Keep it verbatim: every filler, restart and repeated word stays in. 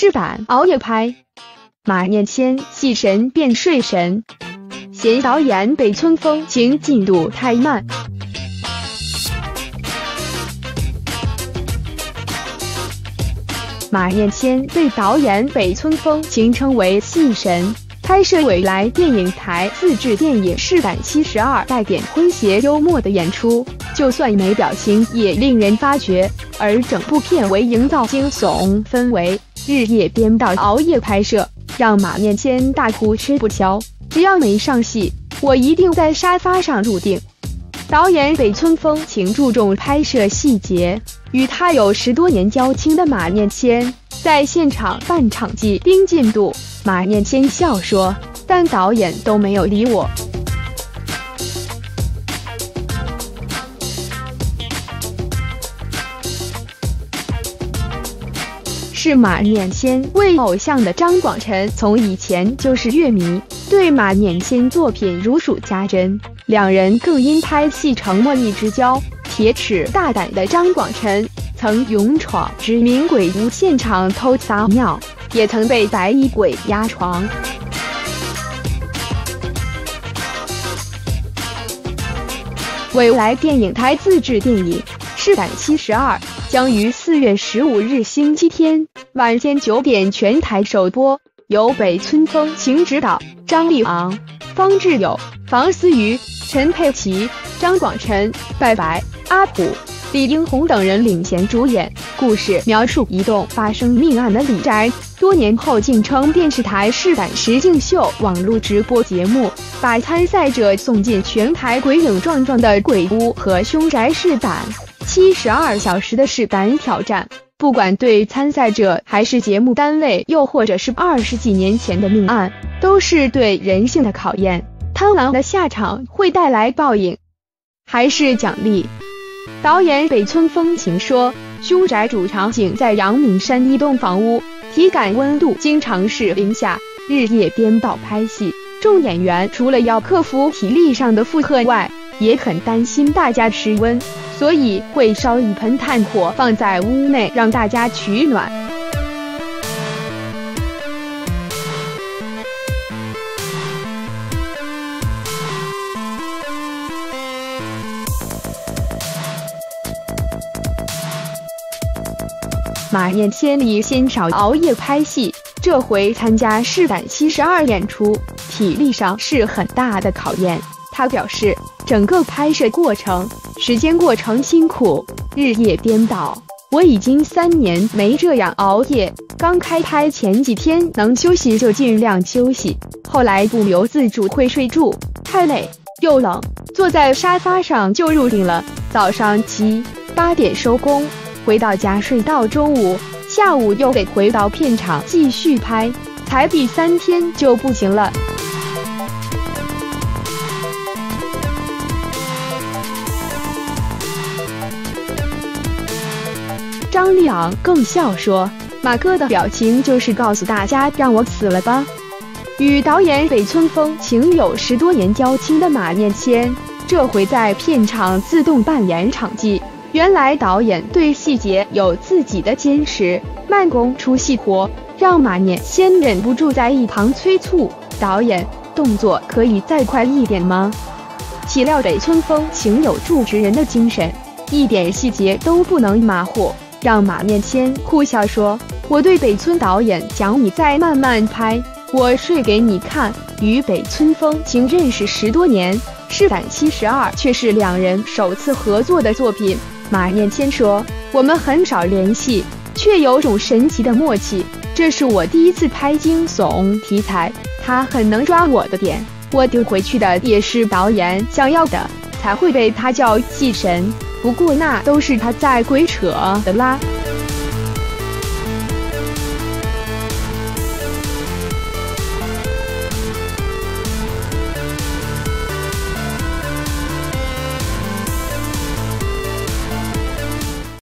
是胆熬夜拍。马念先戏神变睡神，嫌导演北村丰晴进度太慢。马念先被导演北村丰晴称为戏神，拍摄未来电影台自制电影是胆七十二，带点诙谐幽默的演出，就算没表情也令人发觉。而整部片为营造惊悚氛围，日夜颠倒熬夜拍摄，让马念先大哭吃不消。只要没上戏，我一定在沙发上入定。导演北村丰晴注重拍摄细节，与他有十多年交情的马念先在现场办场记盯进度。马念先笑说：“但导演都没有理我。”是马念先为偶像的张广辰从以前就是乐迷，对马念先作品如数家珍，两人更因拍戏成莫逆之交。铁齿大胆的张广辰曾勇闯知名鬼屋现场偷撒尿，也曾被白衣鬼压床。未来电影台自制电影是胆七十二将于四月十五日星期天晚间九点全台首播，由北村丰晴执导，张立昂、方志友、房思瑜、陈佩琪、张广辰、拜拜、阿普、李英宏等人领衔主演。故事描述一栋发生命案的李宅，多年后竟称电视台是胆实境秀网络直播节目，把参赛者送进全台鬼影幢幢的鬼屋和凶宅是胆七十二小时的是胆挑战。不管对参赛者还是节目单位，又或者是二十几年前的命案，都是对人性的考验。贪狼的下场会带来报应，还是奖励？导演北村丰晴说，凶宅主场景在阳明山一栋房屋，体感温度经常是零下，日夜颠倒拍戏。众演员除了要克服体力上的负荷外，也很担心大家失温，所以会烧一盆炭火放在屋内让大家取暖。马念先离鲜少熬夜拍戏，这回参加是胆七十二演出，体力上是很大的考验。他表示，整个拍摄过程时间过程辛苦，日夜颠倒。我已经三年没这样熬夜，刚开拍前几天能休息就尽量休息，后来不由自主会睡住，太累又冷，坐在沙发上就入定了。早上七八点收工，回到家睡到中午，下午又得回到片场继续拍，才第三天就不行了。张立昂更笑说，马哥的表情就是告诉大家让我死了吧。与导演北村丰晴有十多年交情的马念先，这回在片场自动扮演场记。原来导演对细节有自己的坚持，慢工出细活，让马念先忍不住在一旁催促导演，动作可以再快一点吗？岂料北村丰晴有助职人的精神，一点细节都不能马虎，让马念先哭笑说，我对北村导演讲，你再慢慢拍，我睡给你看。与北村丰晴认识十多年，是胆七十二却是两人首次合作的作品。马念先说，我们很少联系，却有种神奇的默契，这是我第一次拍惊悚题材，他很能抓我的点，我丢回去的也是导演想要的，才会被他叫戏神，不过那都是他在鬼扯的啦。